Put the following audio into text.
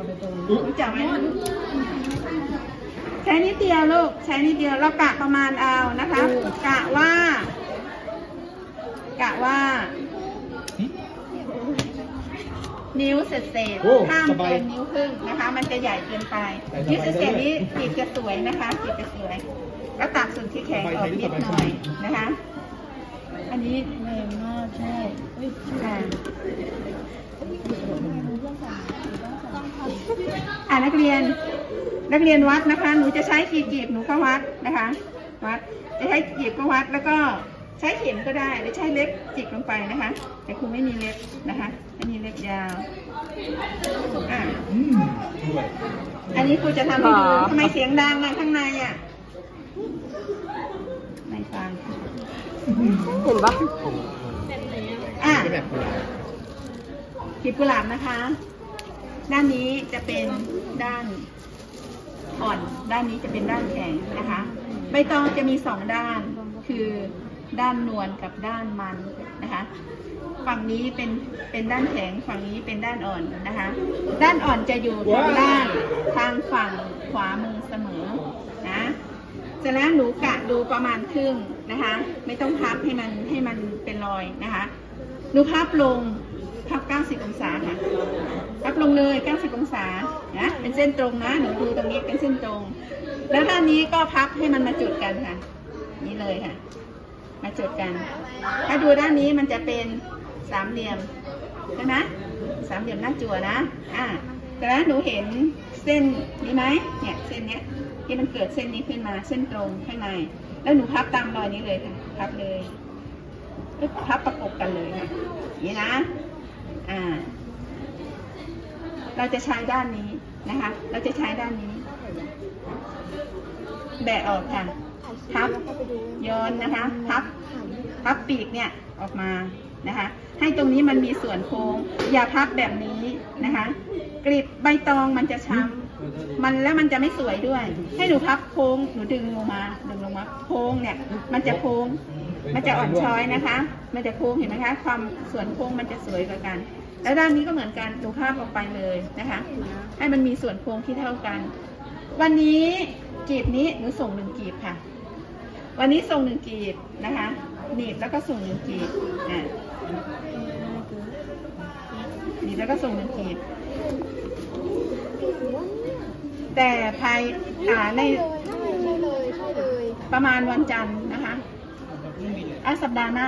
รู้จักไหมใช้นิดเดียวลูกใช้นิดเดียวเรากะประมาณเอานะคะกะว่านิ้วเศษห้ามเกินนิ้วครึ่งนะคะมันจะใหญ่เกินไปนิ้วเศษนี้จีบจะสวยนะคะจีบจะสวยแล้วตัดส่วนที่แข็งออกนิดหน่อยนะคะอันนี้แรงมากใช่นักเรียนวัดนะคะหนูจะใช้ขีดจีบหนูก็วัดนะคะวัดจะใช้จีบก็วัดแล้วก็ใช้เข็มก็ได้หรือใช้เล็บจิกลงไปนะคะแต่ครูไม่มีเล็บนะคะไม่มีเล็บยาวอันนี้ครูจะทำให้ดูทำไมเสียงดังข้างในไม่ฟังเห็นปะขีดกุหลาบนะคะด้านนี้จะเป็นด้านอ่อนด้านนี้จะเป็นด้านแข็งนะคะใบตองจะมี2ด้านคือด้านนวลกับด้านมันนะคะฝั่งนี้เป็นด้านแข็งฝั่งนี้เป็นด้านอ่อนนะคะด้านอ่อนจะอยู่ทางฝั่งขวามือเสมอนะเสร็จแล้วหนูกะดูประมาณครึ่งนะคะไม่ต้องพับให้มันเป็นรอยนะคะหนูพับลงพับ90 องศาค่ะพับลงเลย90 องศานะเป็นเส้นตรงนะหนูดูตรงนี้เป็นเส้นตรงแล้วด้านนี้ก็พับให้มันมาจุดกันค่ะนี่เลยค่ะมาจุดกันถ้าดูด้านนี้มันจะเป็น3 เหลี่ยมใช่ไหม3 เหลี่ยมหน้าจั่วนะแต่แล้วหนูเห็นเส้นนี้ไหมเนี่ยเส้นเนี้ยที่มันเกิดเส้นนี้ขึ้นมาเส้นตรงข้างในแล้วหนูพับตามรอยนี้เลยค่ะพับเลยพับประกบกันเลยค่ะนี่นะเราจะใช้ด้านนี้นะคะเราจะใช้ด้านนี้แบะออกค่ะพับย้อนนะคะพับปีกเนี่ยออกมานะคะให้ตรงนี้มันมีส่วนโค้งอย่าพับแบบนี้นะคะกลีบใบตองมันจะช้ำแล้วมันจะไม่สวยด้วยให้หนูพับโค้งหนูดึงลงมาโค้งเนี่ยมันจะโค้งมันจะอ่อนช้อยนะคะมันจะโค้งเห็นไหมคะความส่วนโค้งมันจะสวยกว่ากันแล้วด้านนี้ก็เหมือนกันหนูพับออกไปเลยนะคะให้มันมีส่วนโค้งที่เท่ากันวันนี้กีบนี้หนูส่ง1 กีบค่ะวันนี้ส่ง1 กีบนะคะหนีบแล้วก็ส่ง1 กีบหนีบแล้วก็ส่ง1 กีบแต่ภายในประมาณวันจันทร์นะคะสัปดาห์หน้า